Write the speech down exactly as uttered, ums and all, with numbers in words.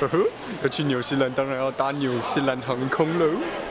呵呵，要去纽西兰当然要搭纽西兰航空喽。